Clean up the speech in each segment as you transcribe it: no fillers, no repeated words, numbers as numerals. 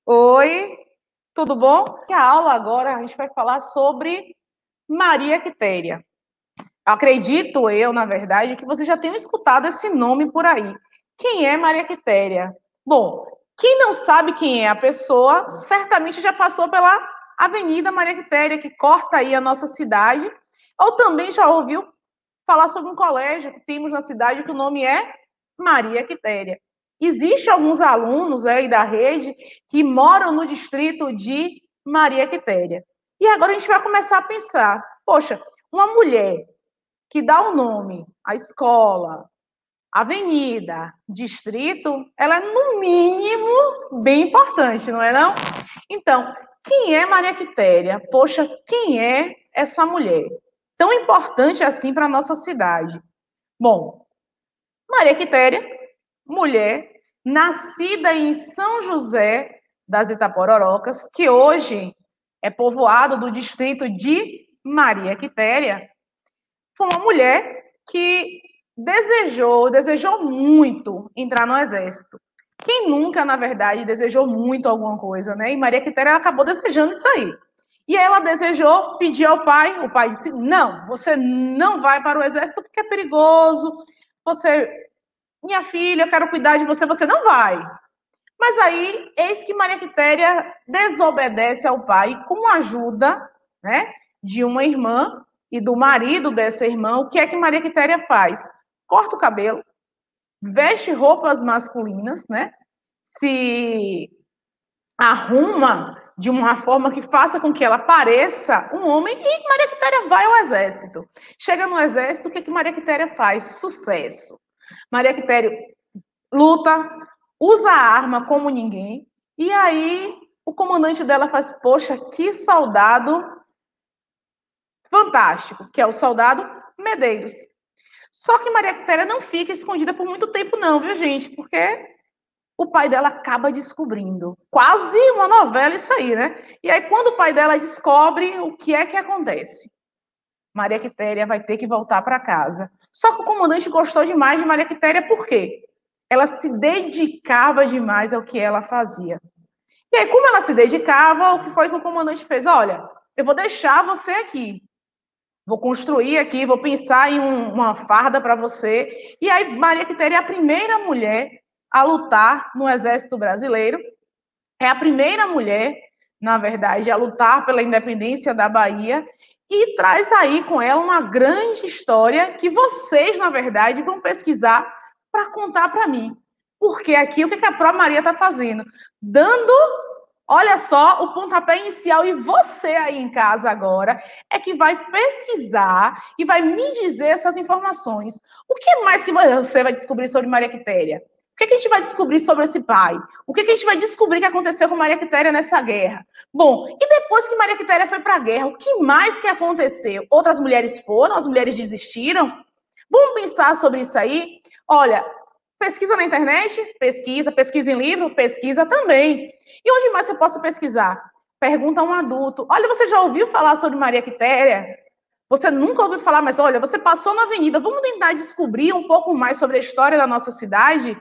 Oi, tudo bom? A aula agora a gente vai falar sobre Maria Quitéria. Acredito eu, na verdade, que você já tenha escutado esse nome por aí. Quem é Maria Quitéria? Bom, quem não sabe quem é a pessoa, certamente já passou pela Avenida Maria Quitéria, que corta aí a nossa cidade, ou também já ouviu falar sobre um colégio que temos na cidade que o nome é Maria Quitéria. Existem alguns alunos aí da rede que moram no distrito de Maria Quitéria. E agora a gente vai começar a pensar, poxa, uma mulher que dá o nome à escola, avenida, distrito, ela é no mínimo bem importante, não é não? Então, quem é Maria Quitéria? Poxa, quem é essa mulher? Tão importante assim para a nossa cidade. Bom, Maria Quitéria, mulher, nascida em São José das Itapororocas, que hoje é povoado do distrito de Maria Quitéria, foi uma mulher que desejou muito entrar no exército. Quem nunca, na verdade, desejou muito alguma coisa, né? E Maria Quitéria acabou desejando isso aí. E aí ela desejou, pediu ao pai, o pai disse, não, você não vai para o exército porque é perigoso, você, minha filha, eu quero cuidar de você, você não vai. Mas aí, eis que Maria Quitéria desobedece ao pai com a ajuda, né, de uma irmã e do marido dessa irmã. O que é que Maria Quitéria faz? Corta o cabelo, veste roupas masculinas, né, se arruma de uma forma que faça com que ela pareça um homem e Maria Quitéria vai ao exército. Chega no exército, o que é que Maria Quitéria faz? Sucesso. Maria Quitéria luta, usa a arma como ninguém, e aí o comandante dela faz, poxa, que soldado fantástico, que é o soldado Medeiros. Só que Maria Quitéria não fica escondida por muito tempo não, viu, gente? Porque o pai dela acaba descobrindo. Quase uma novela isso aí, né? E aí quando o pai dela descobre, o que é que acontece? Maria Quitéria vai ter que voltar para casa. Só que o comandante gostou demais de Maria Quitéria, por quê? Ela se dedicava demais ao que ela fazia. E aí, como ela se dedicava, o que foi que o comandante fez? Olha, eu vou deixar você aqui. Vou construir aqui, vou pensar em uma farda para você. E aí, Maria Quitéria é a primeira mulher a lutar no Exército Brasileiro. É a primeira mulher, na verdade, a lutar pela independência da Bahia. E traz aí com ela uma grande história que vocês, na verdade, vão pesquisar para contar para mim. Porque aqui, o que a Pró Maria está fazendo? Dando, olha só, o pontapé inicial. E você aí em casa agora é que vai pesquisar e vai me dizer essas informações. O que mais que você vai descobrir sobre Maria Quitéria? O que a gente vai descobrir sobre esse pai? O que a gente vai descobrir que aconteceu com Maria Quitéria nessa guerra? Bom, e depois que Maria Quitéria foi para a guerra, o que mais que aconteceu? Outras mulheres foram? As mulheres desistiram? Vamos pensar sobre isso aí? Olha, pesquisa na internet? Pesquisa. Pesquisa em livro? Pesquisa também. E onde mais eu posso pesquisar? Pergunta a um adulto. Olha, você já ouviu falar sobre Maria Quitéria? Você nunca ouviu falar, mas olha, você passou na avenida. Vamos tentar descobrir um pouco mais sobre a história da nossa cidade?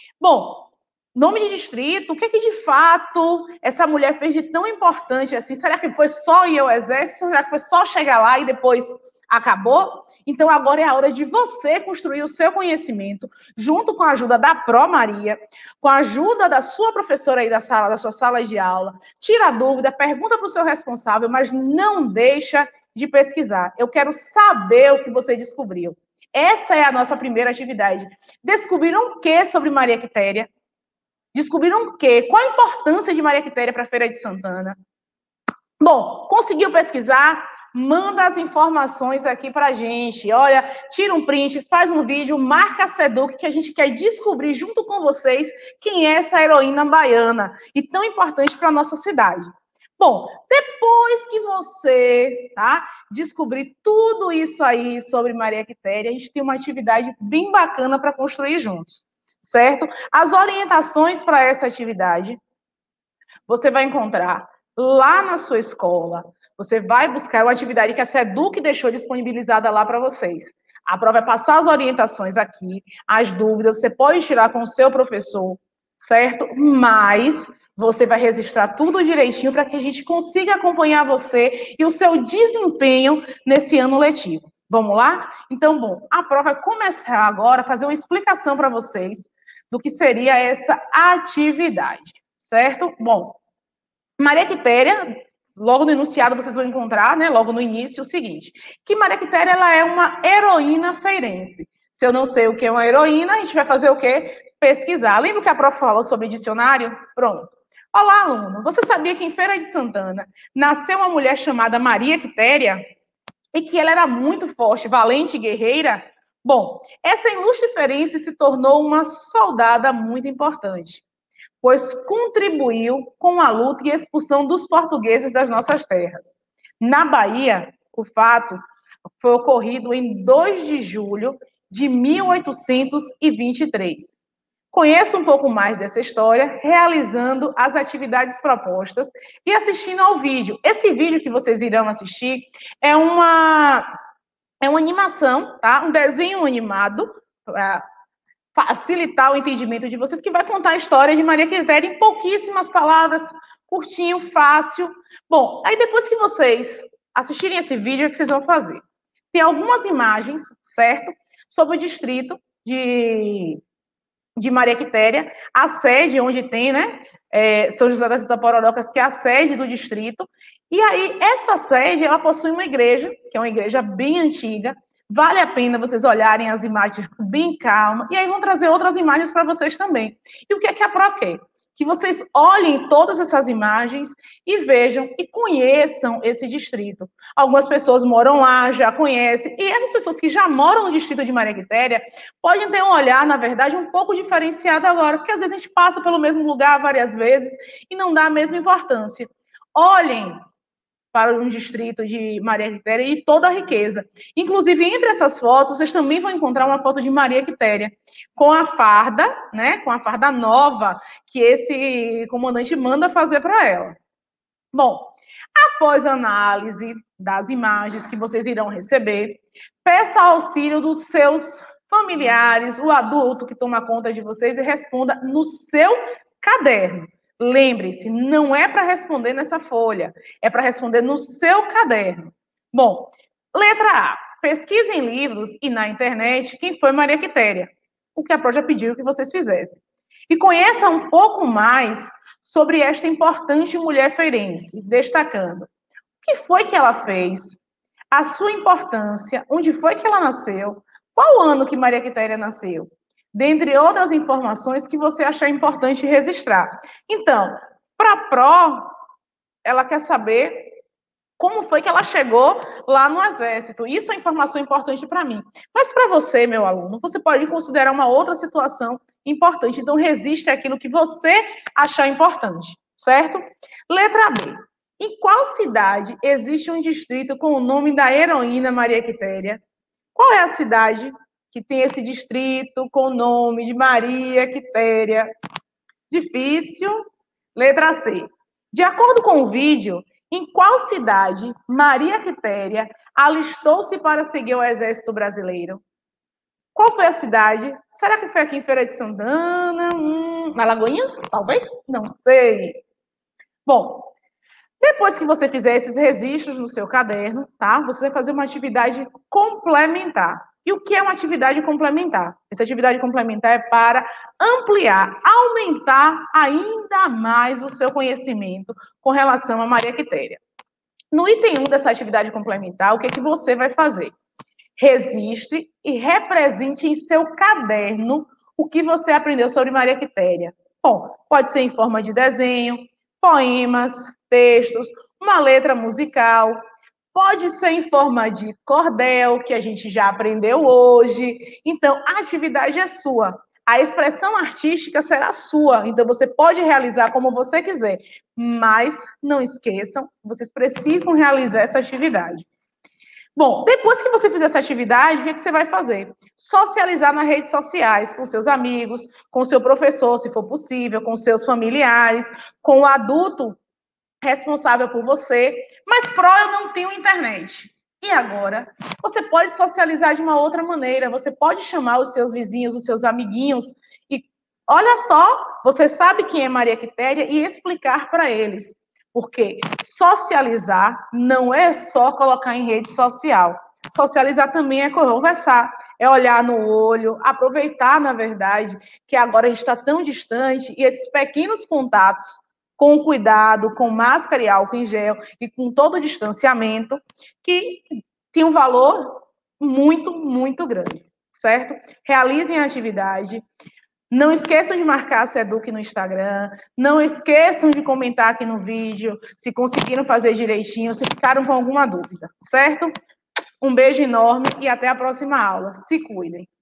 Bom, nome de distrito, o que é que de fato essa mulher fez de tão importante assim? Será que foi só ir ao exército? Será que foi só chegar lá e depois acabou? Então agora é a hora de você construir o seu conhecimento, junto com a ajuda da Pró Maria, com a ajuda da sua professora aí da sua sala de aula. Tira a dúvida, pergunta para o seu responsável, mas não deixa de pesquisar. Eu quero saber o que você descobriu. Essa é a nossa primeira atividade. Descobriram o que sobre Maria Quitéria? Descobriram o quê? Qual a importância de Maria Quitéria para a Feira de Santana? Bom, conseguiu pesquisar? Manda as informações aqui para a gente. Olha, tira um print, faz um vídeo, marca a Seduc, que a gente quer descobrir junto com vocês quem é essa heroína baiana e tão importante para a nossa cidade. Bom, depois que você descobrir tudo isso aí sobre Maria Quitéria, a gente tem uma atividade bem bacana para construir juntos, certo? As orientações para essa atividade você vai encontrar lá na sua escola. Você vai buscar uma atividade que a Seduc deixou disponibilizada lá para vocês. A prova vai passar as orientações aqui, as dúvidas, você pode tirar com o seu professor, certo? Mas você vai registrar tudo direitinho para que a gente consiga acompanhar você e o seu desempenho nesse ano letivo. Vamos lá? Então, bom, a prova vai começar agora a fazer uma explicação para vocês do que seria essa atividade, certo? Bom, Maria Quitéria, logo no enunciado vocês vão encontrar, né, logo no início, o seguinte, que Maria Quitéria, ela é uma heroína feirense. Se eu não sei o que é uma heroína, a gente vai fazer o quê? Pesquisar. Lembra que a prof falou sobre dicionário? Pronto. Olá, aluno. Você sabia que em Feira de Santana nasceu uma mulher chamada Maria Quitéria? E que ela era muito forte, valente e guerreira? Bom, essa ilustre feirense se tornou uma soldada muito importante, pois contribuiu com a luta e a expulsão dos portugueses das nossas terras. Na Bahia, o fato foi ocorrido em 2 de julho de 1823. Conheça um pouco mais dessa história realizando as atividades propostas e assistindo ao vídeo. Esse vídeo que vocês irão assistir é uma animação, tá? Um desenho animado para facilitar o entendimento de vocês, que vai contar a história de Maria Quitéria em pouquíssimas palavras, curtinho, fácil. Bom, aí depois que vocês assistirem esse vídeo, o que vocês vão fazer? Tem algumas imagens, certo? Sobre o distrito de Maria Quitéria, a sede onde tem, né? São José das Itapororocas, que é a sede do distrito. E aí, essa sede, ela possui uma igreja, que é uma igreja bem antiga. Vale a pena vocês olharem as imagens bem calma. E aí vão trazer outras imagens para vocês também. E o que é que a Pro quer? Que vocês olhem todas essas imagens e vejam e conheçam esse distrito. Algumas pessoas moram lá, já conhecem, e essas pessoas que já moram no distrito de Maria Quitéria podem ter um olhar, na verdade, um pouco diferenciado agora, porque às vezes a gente passa pelo mesmo lugar várias vezes e não dá a mesma importância. Olhem para um distrito de Maria Quitéria e toda a riqueza. Inclusive, entre essas fotos, vocês também vão encontrar uma foto de Maria Quitéria, com a farda, né, com a farda nova que esse comandante manda fazer para ela. Bom, após a análise das imagens que vocês irão receber, peça auxílio dos seus familiares, o adulto que toma conta de vocês e responda no seu caderno. Lembre-se, não é para responder nessa folha, é para responder no seu caderno. Bom, letra A. Pesquise em livros e na internet quem foi Maria Quitéria, o que a Pro já pediu que vocês fizessem. E conheça um pouco mais sobre esta importante mulher feirense, destacando o que foi que ela fez, a sua importância, onde foi que ela nasceu, qual ano que Maria Quitéria nasceu, dentre outras informações que você achar importante registrar. Então, para a Pro, ela quer saber como foi que ela chegou lá no Exército. Isso é informação importante para mim. Mas para você, meu aluno, você pode considerar uma outra situação importante. Então, resiste àquilo que você achar importante, certo? Letra B. Em qual cidade existe um distrito com o nome da heroína Maria Quitéria? Qual é a cidade que tem esse distrito com o nome de Maria Quitéria? Difícil. Letra C. De acordo com o vídeo, em qual cidade Maria Quitéria alistou-se para seguir o Exército Brasileiro? Qual foi a cidade? Será que foi aqui em Feira de Santana? Na Lagoinhas? Talvez? Não sei. Bom, depois que você fizer esses registros no seu caderno, tá? Você vai fazer uma atividade complementar. E o que é uma atividade complementar? Essa atividade complementar é para ampliar, aumentar ainda mais o seu conhecimento com relação a Maria Quitéria. No item 1 dessa atividade complementar, o que é que você vai fazer? Registre e represente em seu caderno o que você aprendeu sobre Maria Quitéria. Bom, pode ser em forma de desenho, poemas, textos, uma letra musical, pode ser em forma de cordel, que a gente já aprendeu hoje. Então, a atividade é sua. A expressão artística será sua, então você pode realizar como você quiser, mas não esqueçam, vocês precisam realizar essa atividade. Bom, depois que você fizer essa atividade, o que você vai fazer? Socializar nas redes sociais, com seus amigos, com seu professor, se for possível, com seus familiares, com o adulto responsável por você. Mas, Pro, eu não tenho internet. E agora? Você pode socializar de uma outra maneira, você pode chamar os seus vizinhos, os seus amiguinhos e Olha só, você sabe quem é Maria Quitéria e explicar para eles. Porque socializar não é só colocar em rede social. Socializar também é conversar, é olhar no olho, aproveitar, na verdade, que agora a gente está tão distante e esses pequenos contatos, com cuidado, com máscara e álcool em gel e com todo o distanciamento, que tem um valor muito, muito grande, certo? Realizem a atividade. Não esqueçam de marcar a Seduc no Instagram. Não esqueçam de comentar aqui no vídeo se conseguiram fazer direitinho, se ficaram com alguma dúvida, certo? Um beijo enorme e até a próxima aula. Se cuidem.